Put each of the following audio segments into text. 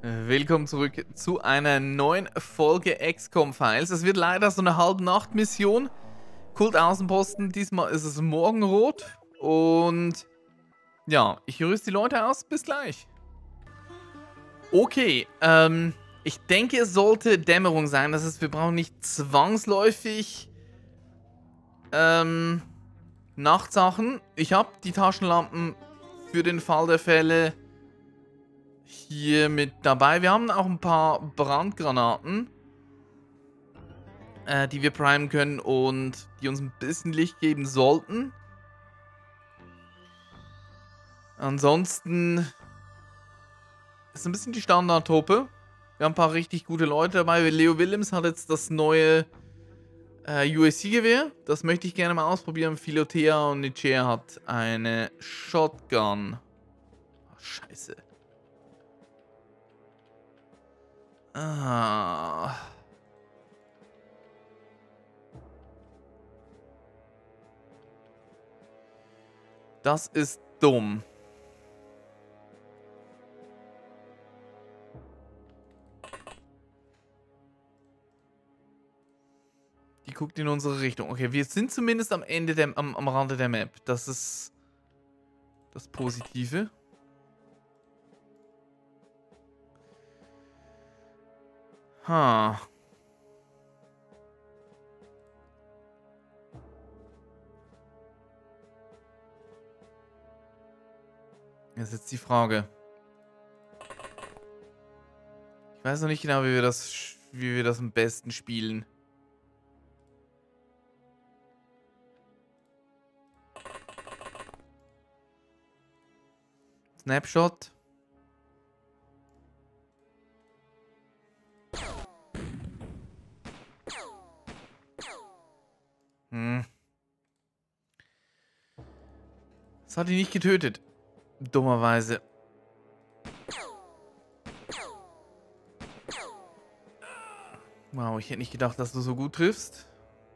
Willkommen zurück zu einer neuen Folge XCOM Files. Es wird leider so eine Halb-Nacht-Mission. Kult-Außenposten, diesmal ist es Morgenrot. Und ja, ich rüste die Leute aus. Bis gleich. Okay, ich denke, es sollte Dämmerung sein. Das heißt, wir brauchen nicht zwangsläufig Nachtsachen. Ich habe die Taschenlampen für den Fall der Fälle hier mit dabei. Wir haben auch ein paar Brandgranaten, die wir primen können und die uns ein bisschen Licht geben sollten. Ansonsten ist ein bisschen die Standardtruppe. Wir haben ein paar richtig gute Leute dabei. Leo Willems hat jetzt das neue UAC-Gewehr. Das möchte ich gerne mal ausprobieren. Philotea und Nichea hat eine Shotgun. Oh, scheiße. Ah. Das ist dumm. Die guckt in unsere Richtung. Okay, wir sind zumindest am Ende am Rande der Map. Das ist das Positive. Ha. Das ist jetzt die Frage. Ich weiß noch nicht genau, wie wir das am besten spielen. Snapshot. Das hat ihn nicht getötet. Dummerweise. Wow, ich hätte nicht gedacht, dass du so gut triffst.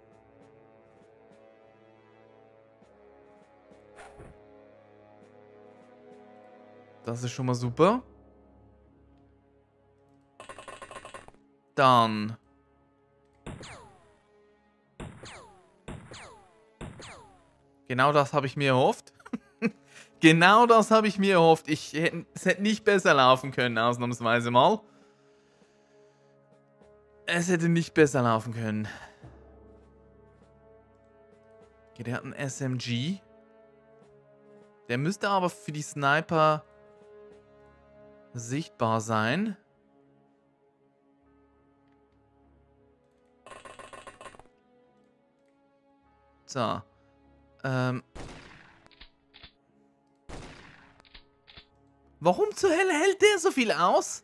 Das ist schon mal super. Dann. Genau das habe ich mir erhofft. Genau das habe ich mir erhofft. Es hätte nicht besser laufen können, ausnahmsweise mal. Es hätte nicht besser laufen können. Okay, der hat einen SMG. Der müsste aber für die Sniper sichtbar sein. So. Warum zur Hölle hält der so viel aus?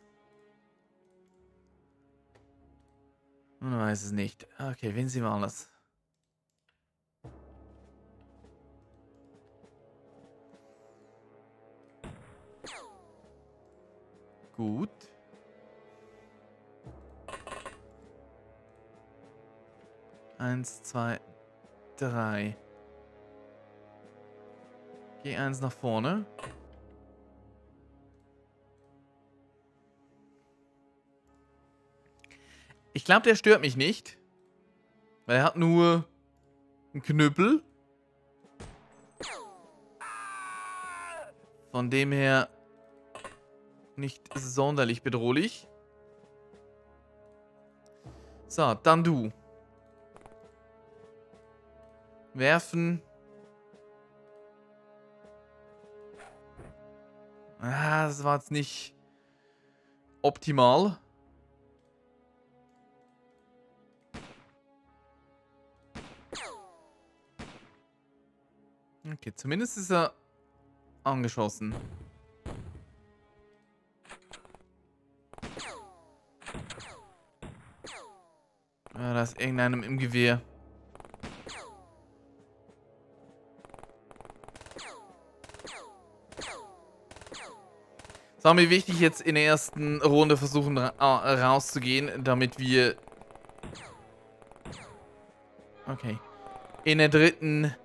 Man weiß es nicht. Okay, wen sehen wir alles? Gut. Eins, zwei, drei. Geh eins nach vorne. Ich glaube, der stört mich nicht. Weil er hat nur einen Knüppel. Von dem her nicht sonderlich bedrohlich. So, dann du. Werfen. Ah, das war jetzt nicht optimal. Okay, zumindest ist er angeschossen. Ja, da ist irgendeinem im Gewehr. Es war mir wichtig, jetzt in der ersten Runde versuchen rauszugehen, damit wir... Okay. In der dritten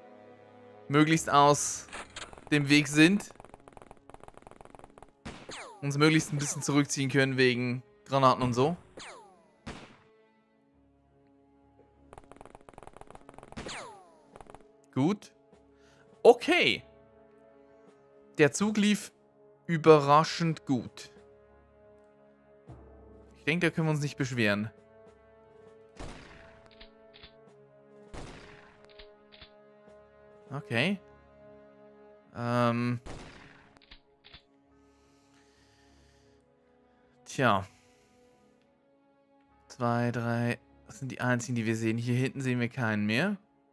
möglichst aus dem Weg sind. uns möglichst ein bisschen zurückziehen können wegen Granaten und so. Gut. Okay. Der Zug lief überraschend gut. Ich denke, da können wir uns nicht beschweren. Okay. Tja. 2, 3. Das sind die einzigen, die wir sehen. Hier hinten sehen wir keinen mehr.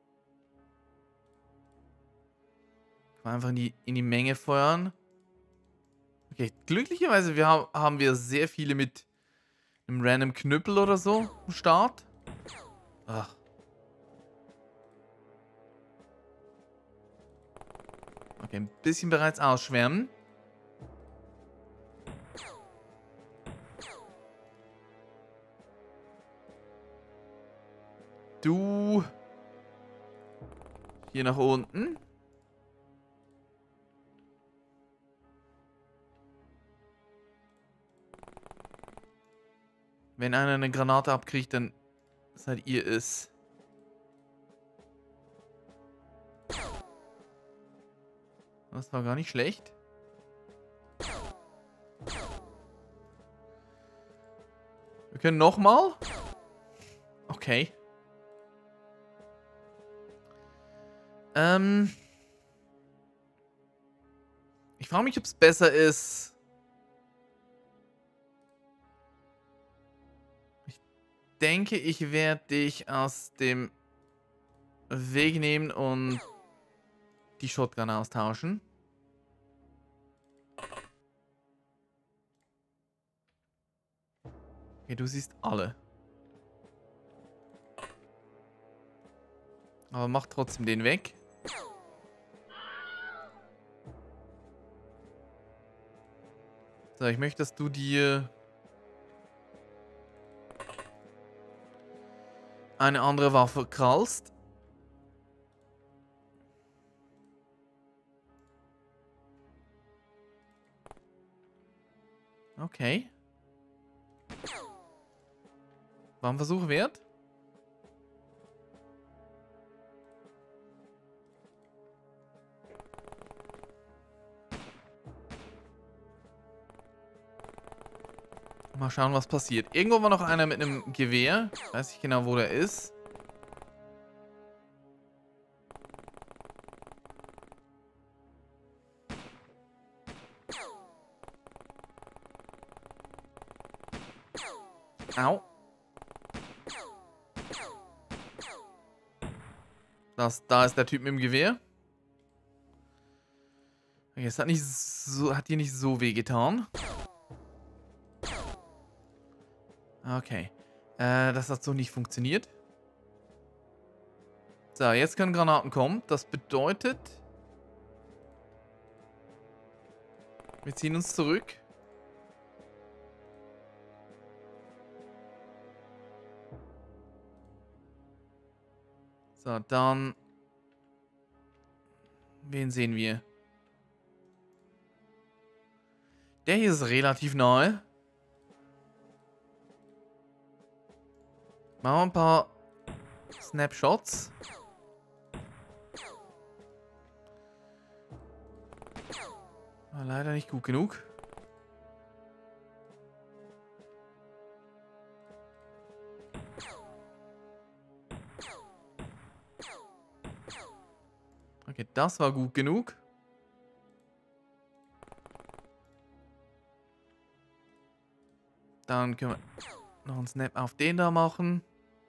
Einfach in die Menge feuern. Okay, glücklicherweise haben wir sehr viele mit einem random Knüppel oder so am Start. Ach. Okay, ein bisschen bereits ausschwärmen. Du. Hier nach unten. Wenn einer eine Granate abkriegt, dann seid ihr es. Das war gar nicht schlecht. Wir können nochmal. Okay. Ich frage mich, ob es besser ist. Ich denke, ich werde dich aus dem Weg nehmen und die Shotgun austauschen. Okay, du siehst alle. Aber mach trotzdem den weg. So, ich möchte, dass du dir eine andere Waffe krallst. Okay. War ein Versuch wert? Mal schauen, was passiert. Irgendwo war noch einer mit einem Gewehr. Weiß nicht genau, wo der ist. Au. Da ist der Typ mit dem Gewehr. Okay, es hat dir nicht so weh getan. Okay. Das hat so nicht funktioniert. So, jetzt können Granaten kommen. Das bedeutet, wir ziehen uns zurück. So, dann. Wen sehen wir? Der hier ist relativ nahe. Machen wir ein paar Snapshots. War leider nicht gut genug. Okay, das war gut genug. Dann können wir noch einen Snap auf den da machen.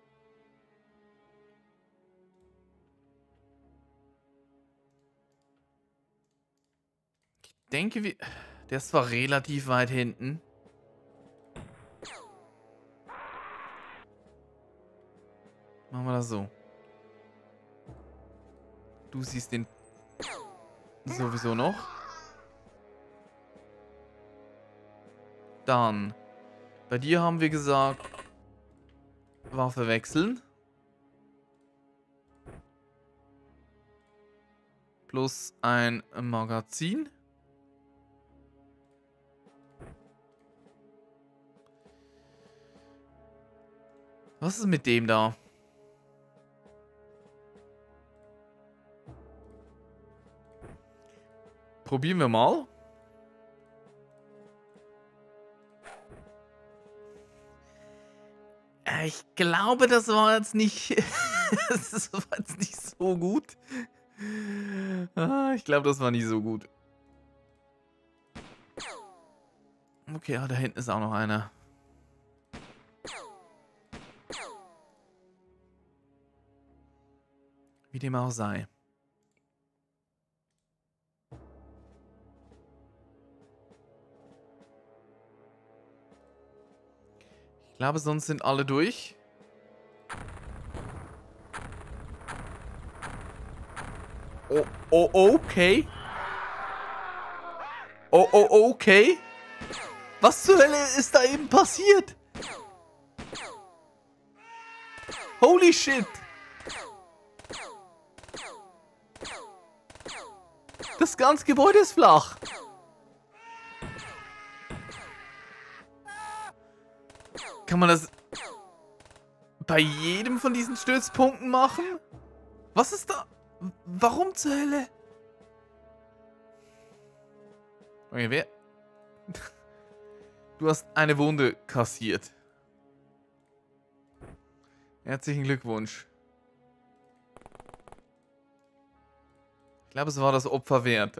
Ich denke, der ist zwar relativ weit hinten. Machen wir das so. Du siehst den sowieso noch. Dann. Bei dir haben wir gesagt, Waffe wechseln. Plus ein Magazin. Was ist mit dem da? Probieren wir mal. Ich glaube, das war jetzt nicht... das war jetzt nicht so gut. Ich glaube, das war nicht so gut. Okay, da hinten ist auch noch einer. Wie dem auch sei. Ich glaube, sonst sind alle durch. Oh, okay. Okay. Was zur Hölle ist da eben passiert? Holy shit. Das ganze Gebäude ist flach. Kann man das bei jedem von diesen Stützpunkten machen? Was ist da? Warum zur Hölle? Okay, wer? Du hast eine Wunde kassiert. Herzlichen Glückwunsch. Ich glaube, es war das Opfer wert.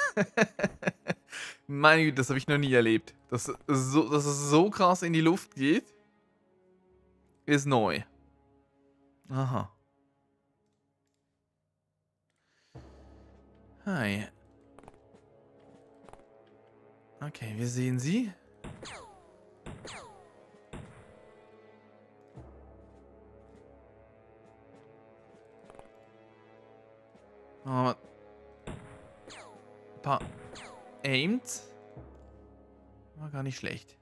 Meine Güte, das habe ich noch nie erlebt. Dass es so krass in die Luft geht, ist neu. Aha. Hi. Okay, wir sehen sie. Oh, paar aimed. War gar nicht schlecht.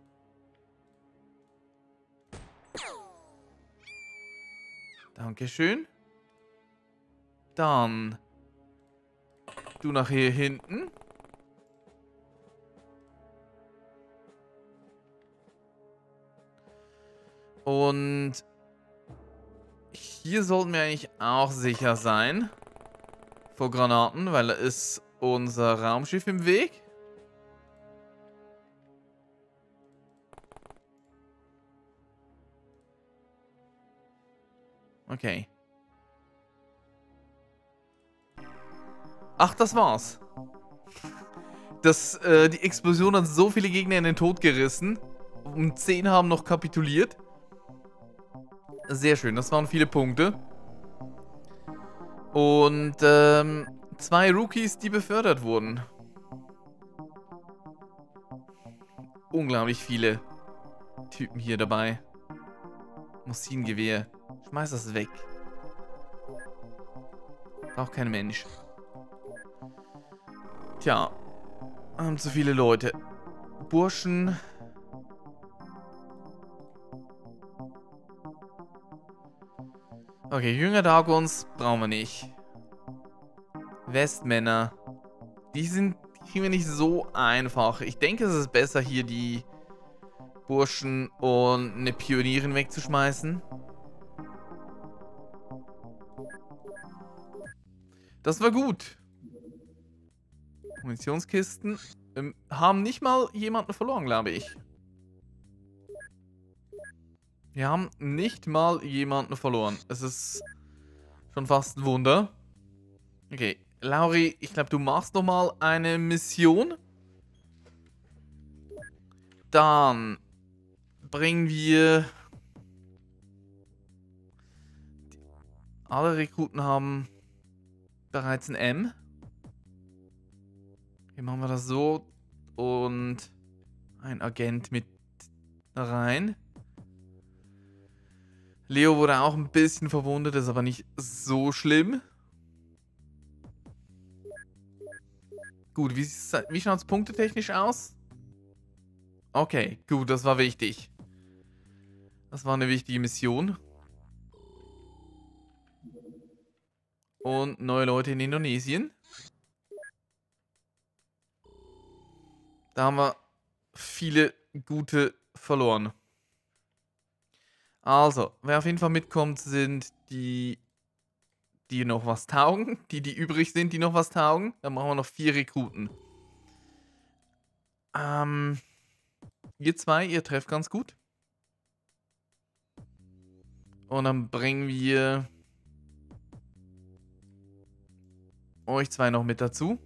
Dankeschön. Dann du nach hier hinten. Und hier sollten wir eigentlich auch sicher sein vor Granaten, weil da ist unser Raumschiff im Weg. Okay. Ach, das war's. Die Explosion hat so viele Gegner in den Tod gerissen. Und 10 haben noch kapituliert. Sehr schön, das waren viele Punkte. Und 2 Rookies, die befördert wurden. Unglaublich viele Typen hier dabei. Maschinengewehr. Schmeiß das weg. Braucht kein Mensch. Tja. Haben zu viele Leute. Burschen. Okay, Jünger Dagons brauchen wir nicht. Westmänner. Die kriegen wir nicht so einfach. Ich denke, es ist besser, hier die Burschen und eine Pionierin wegzuschmeißen. Das war gut. Munitionskisten. Haben nicht mal jemanden verloren, glaube ich. Wir haben nicht mal jemanden verloren. Es ist schon fast ein Wunder. Okay, Lauri, ich glaube, du machst noch mal eine Mission. Dann bringen wir... Alle Rekruten haben bereits ein M. Hier machen wir das so. Und ein Agent mit rein. Leo wurde auch ein bisschen verwundet, ist aber nicht so schlimm. Gut, wie schaut es punktetechnisch aus? Okay, gut, das war wichtig. Das war eine wichtige Mission. Und neue Leute in Indonesien. Da haben wir viele gute verloren. Also, wer auf jeden Fall mitkommt, sind die, die noch was taugen. Die übrig sind, die noch was taugen. Dann machen wir noch 4 Rekruten. Ähm, ihr zwei, ihr trefft ganz gut. Und dann bringen wir euch zwei noch mit dazu.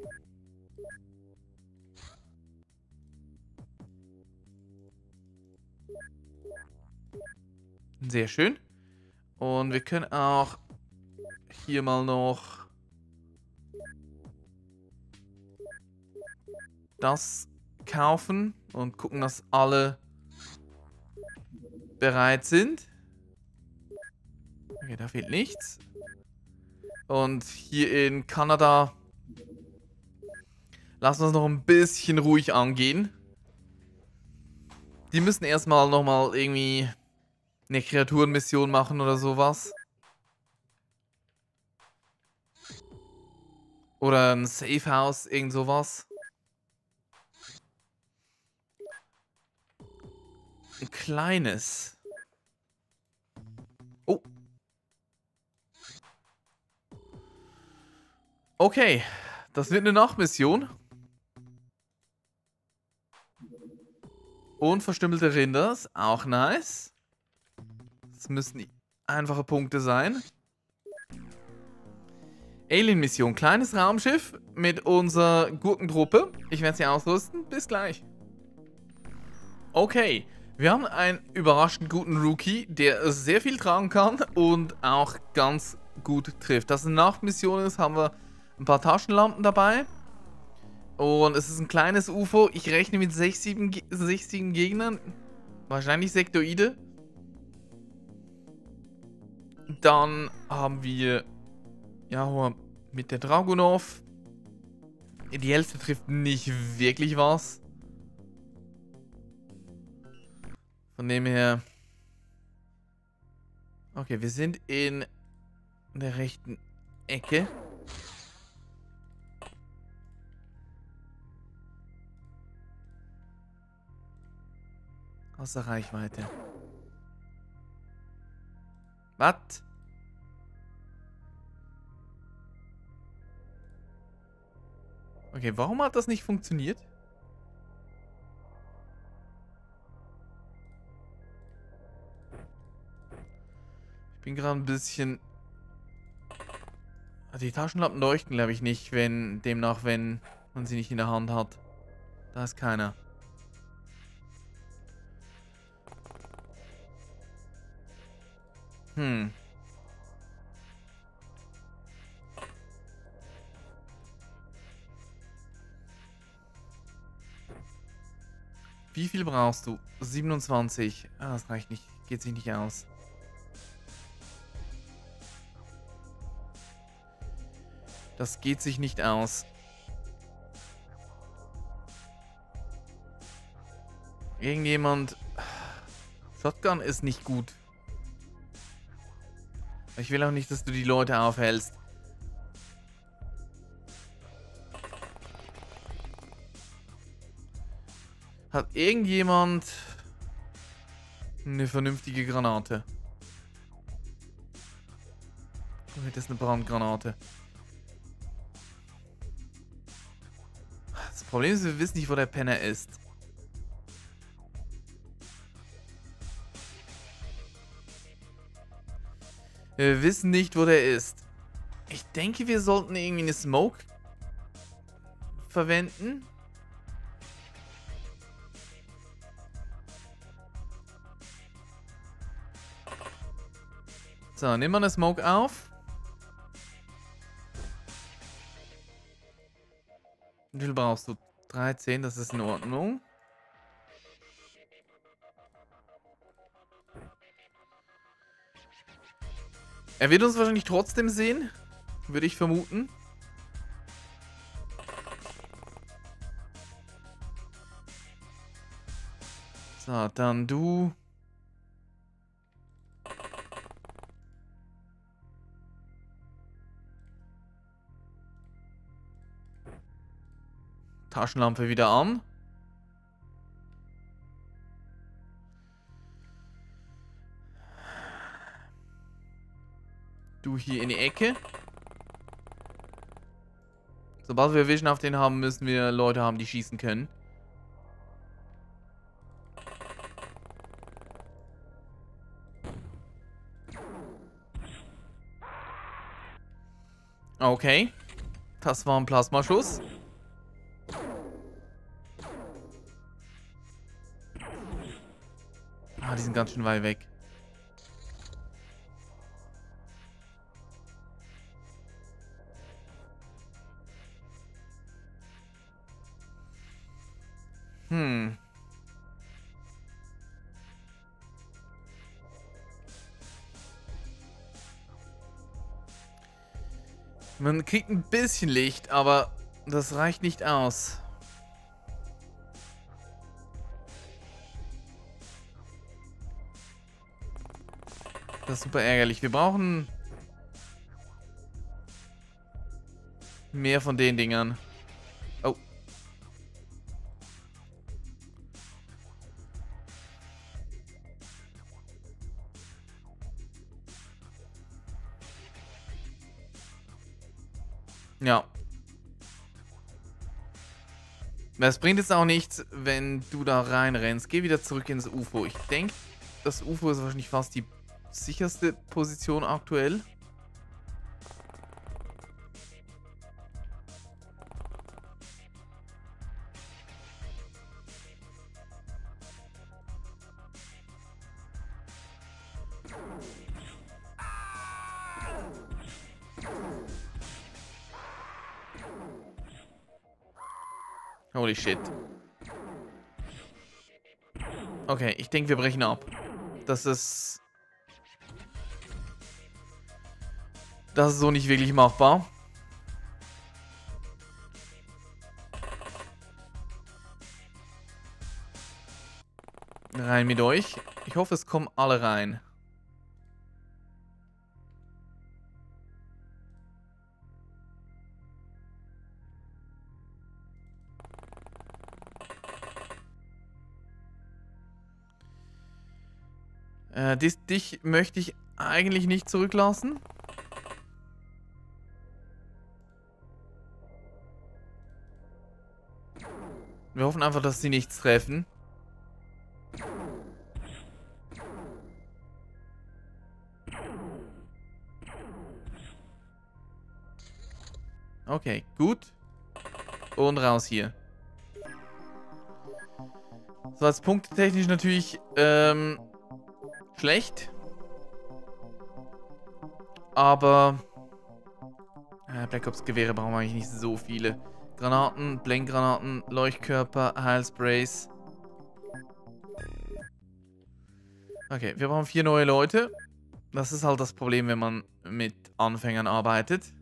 Sehr schön. Und wir können auch hier mal noch das kaufen und gucken, dass alle bereit sind. Okay, da fehlt nichts. Und hier in Kanada lassen wir es noch ein bisschen ruhig angehen. Die müssen erstmal nochmal irgendwie eine Kreaturenmission machen oder sowas. Oder ein Safehouse, irgend sowas. Ein kleines. Oh. Okay, das wird eine Nachtmission. Unverstümmelte Rinder, ist auch nice. Das müssen einfache Punkte sein. Alien-Mission. Kleines Raumschiff mit unserer Gurkentruppe. Ich werde sie ausrüsten. Bis gleich. Okay. Wir haben einen überraschend guten Rookie, der sehr viel tragen kann und auch ganz gut trifft. Dass es eine Nachtmission ist, haben wir ein paar Taschenlampen dabei. Und es ist ein kleines UFO. Ich rechne mit 6, 7 Gegnern. Wahrscheinlich Sektoide. Dann haben wir... Ja, mit der Dragunov. Die Hälfte trifft nicht wirklich was. Von dem her... Okay, wir sind in der rechten Ecke. Außer Reichweite. Was? Okay, warum hat das nicht funktioniert? Ich bin gerade ein bisschen... Die Taschenlampen leuchten, glaube ich, nicht, wenn man sie nicht in der Hand hat. Da ist keiner. Wie viel brauchst du? 27. Ah, das reicht nicht. Geht sich nicht aus. Das geht sich nicht aus. Irgendjemand... Shotgun ist nicht gut. Ich will auch nicht, dass du die Leute aufhältst. Hat irgendjemand eine vernünftige Granate? Oh, das ist eine Brandgranate. Das Problem ist, wir wissen nicht, wo der Penner ist. Wir wissen nicht, wo der ist. Ich denke, wir sollten irgendwie eine Smoke verwenden. So, nimm mal eine Smoke auf. Wie viel brauchst du? 13, das ist in Ordnung. Er wird uns wahrscheinlich trotzdem sehen. Würde ich vermuten. So, dann du. Taschenlampe wieder an. Du hier in die Ecke. Sobald wir Vision auf den haben, müssen wir Leute haben, die schießen können. Okay. Das war ein Plasmaschuss. Ah, die sind ganz schön weit weg. Man kriegt ein bisschen Licht, aber das reicht nicht aus. Das ist super ärgerlich. Wir brauchen mehr von den Dingern. Oh. Ja. Es bringt jetzt auch nichts, wenn du da reinrennst. Geh wieder zurück ins UFO. Ich denke, das UFO ist wahrscheinlich fast die sicherste Position aktuell. Holy shit. Okay, ich denke, wir brechen ab. Das ist so nicht wirklich machbar. Rein mit euch. Ich hoffe, es kommen alle rein. Dich möchte ich eigentlich nicht zurücklassen. Wir hoffen einfach, dass sie nichts treffen. Okay, gut. Und raus hier. So, als punktetechnisch natürlich schlecht. Aber Black Ops Gewehre brauchen wir eigentlich nicht so viele. Granaten, Blendgranaten, Leuchtkörper, Heilsprays. Okay, wir brauchen 4 neue Leute. Das ist halt das Problem, wenn man mit Anfängern arbeitet.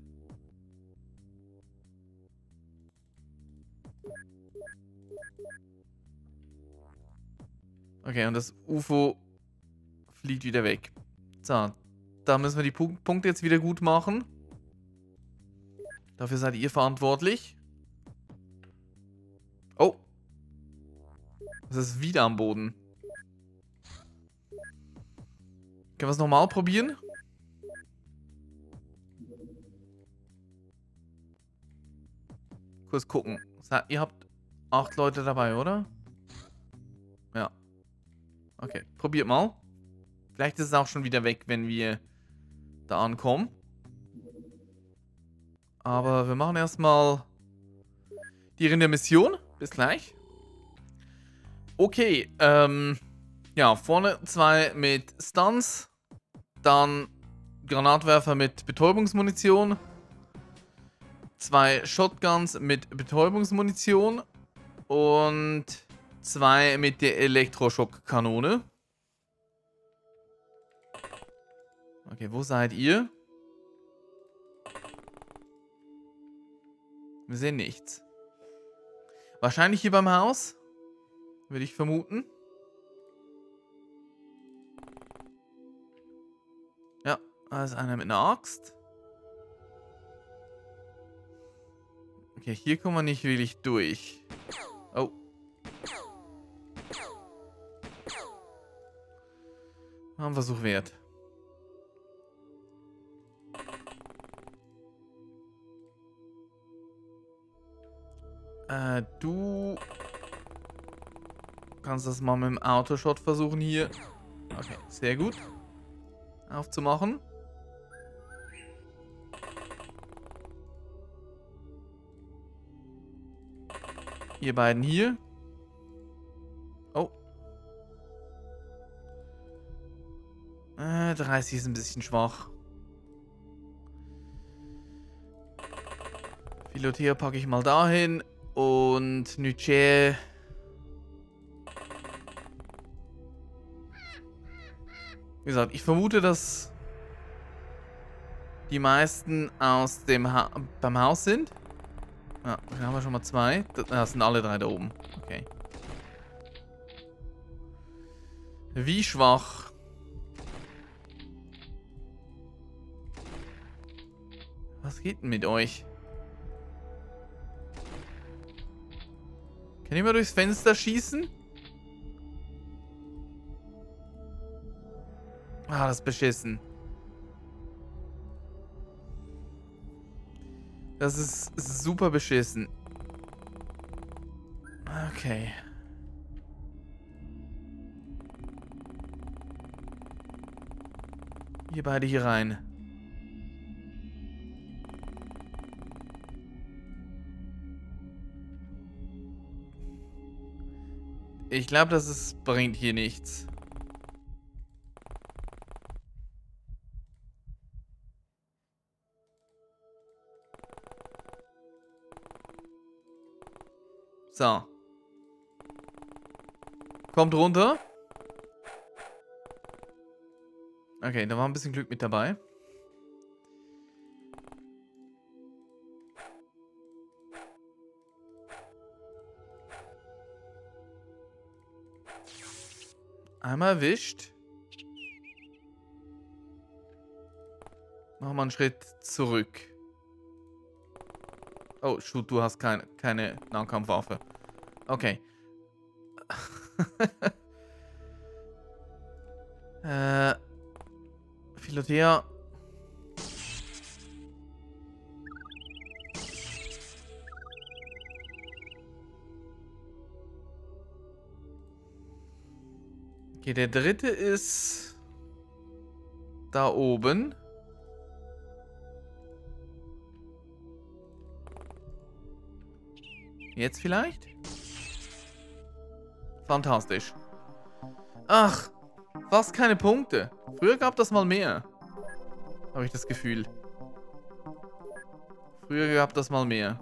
Okay, und das UFO fliegt wieder weg. So, da müssen wir die Punkte jetzt wieder gut machen. Dafür seid ihr verantwortlich. Oh. Das ist wieder am Boden. Können wir es nochmal probieren? Kurz gucken. Ihr habt 8 Leute dabei, oder? Ja. Okay, probiert mal. Vielleicht ist es auch schon wieder weg, wenn wir da ankommen. Aber wir machen erstmal die Mission. Bis gleich. Okay, ja, vorne 2 mit Stuns. Dann Granatwerfer mit Betäubungsmunition. 2 Shotguns mit Betäubungsmunition. Und 2 mit der Elektroschockkanone. Okay, wo seid ihr? Wir sehen nichts. Wahrscheinlich hier beim Haus. Würde ich vermuten. Ja, da ist einer mit einer Axt. Okay, hier kommen wir nicht wirklich durch. Oh. War ein Versuch wert. Du kannst das mal mit dem Autoshot versuchen hier. Okay, sehr gut. Aufzumachen. Ihr beiden hier. Oh. 30 ist ein bisschen schwach. Philothea packe ich mal dahin. Und Nuche. Wie gesagt, ich vermute, dass die meisten aus dem beim Haus sind. Ja, dann haben wir schon mal 2. Das sind alle 3 da oben. Okay. Wie schwach? Was geht denn mit euch? Kann ich mal durchs Fenster schießen? Ah, das ist beschissen. Das ist super beschissen. Okay. Ihr beide hier rein. Ich glaube, bringt hier nichts. So. Kommt runter. Okay, da war ein bisschen Glück mit dabei. Einmal erwischt. Machen wir einen Schritt zurück. Oh, shoot, du hast keine Nahkampfwaffe. Okay. Philothea. Okay, der dritte ist da oben. Jetzt vielleicht? Fantastisch. Ach, was keine Punkte. Früher gab das mal mehr. Habe ich das Gefühl. Früher gab das mal mehr.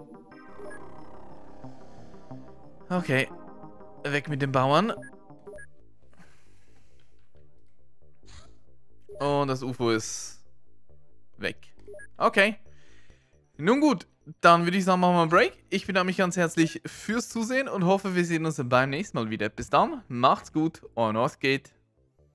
Okay. Weg mit den Bauern. Und das UFO ist weg. Okay. Nun gut, dann würde ich sagen, machen wir einen Break. Ich bedanke mich ganz herzlich fürs Zusehen und hoffe, wir sehen uns beim nächsten Mal wieder. Bis dann, macht's gut, euer Northgate.